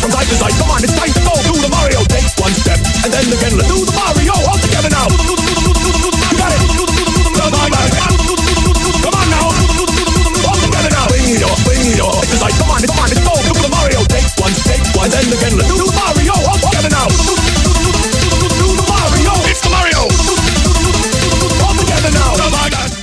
from side to side. Come on, it's time to go. Do the Mario. Take one step, and then again, let's do the Mario. All together now. You got it. Come on now. All together now. Bring it on, bring it on. Side to side. Come on, it's go. Do the Mario. Take one, and then again, let's do the Mario.